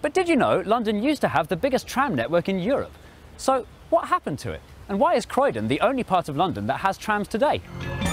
But did you know London used to have the biggest tram network in Europe? So what happened to it? And why is Croydon the only part of London that has trams today?